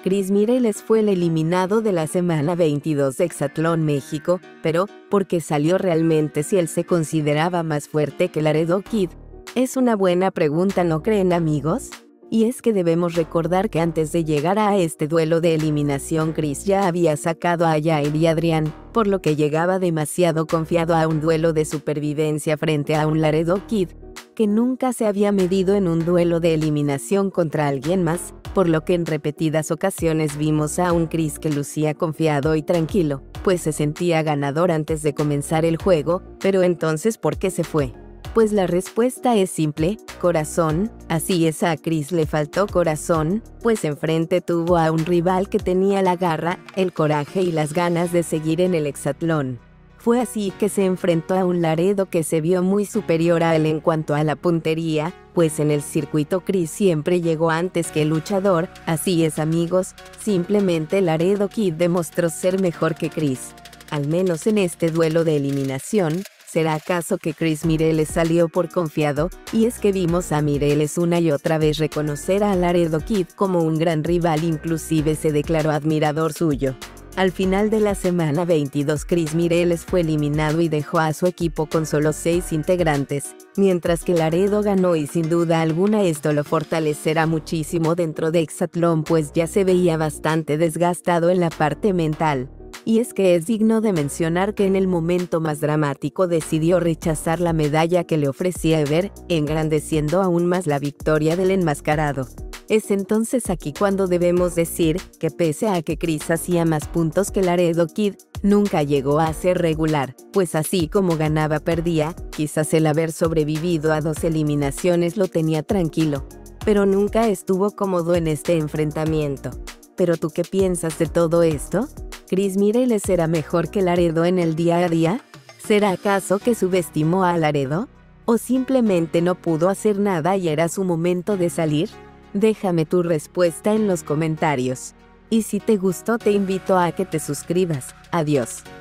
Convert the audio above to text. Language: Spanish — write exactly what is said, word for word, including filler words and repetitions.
Chris Mireles fue el eliminado de la semana veintidós de Hexatlón México, pero, ¿por qué salió realmente si él se consideraba más fuerte que Laredo Kid? Es una buena pregunta, ¿no creen, amigos? Y es que debemos recordar que antes de llegar a este duelo de eliminación, Chris ya había sacado a Jair y Adrián, por lo que llegaba demasiado confiado a un duelo de supervivencia frente a un Laredo Kid, que nunca se había medido en un duelo de eliminación contra alguien más, por lo que en repetidas ocasiones vimos a un Chris que lucía confiado y tranquilo, pues se sentía ganador antes de comenzar el juego. Pero entonces, ¿por qué se fue? Pues la respuesta es simple: corazón. Así es, a Chris le faltó corazón, pues enfrente tuvo a un rival que tenía la garra, el coraje y las ganas de seguir en el hexatlón. Fue así que se enfrentó a un Laredo que se vio muy superior a él en cuanto a la puntería, pues en el circuito Chris siempre llegó antes que el luchador. Así es, amigos, simplemente Laredo Kid demostró ser mejor que Chris, al menos en este duelo de eliminación. ¿Será acaso que Chris Mireles salió por confiado? Y es que vimos a Mireles una y otra vez reconocer a Laredo Kid como un gran rival, inclusive se declaró admirador suyo. Al final de la semana veintidós, Chris Mireles fue eliminado y dejó a su equipo con solo seis integrantes, mientras que Laredo ganó, y sin duda alguna esto lo fortalecerá muchísimo dentro de Hexatlón, pues ya se veía bastante desgastado en la parte mental. Y es que es digno de mencionar que en el momento más dramático decidió rechazar la medalla que le ofrecía Ever, engrandeciendo aún más la victoria del enmascarado. Es entonces aquí cuando debemos decir que pese a que Chris hacía más puntos que Laredo Kid, nunca llegó a ser regular, pues así como ganaba perdía. Quizás el haber sobrevivido a dos eliminaciones lo tenía tranquilo, pero nunca estuvo cómodo en este enfrentamiento. ¿Pero tú qué piensas de todo esto? ¿Chris Mireles era mejor que Laredo en el día a día? ¿Será acaso que subestimó a Laredo? ¿O simplemente no pudo hacer nada y era su momento de salir? Déjame tu respuesta en los comentarios. Y si te gustó, te invito a que te suscribas. Adiós.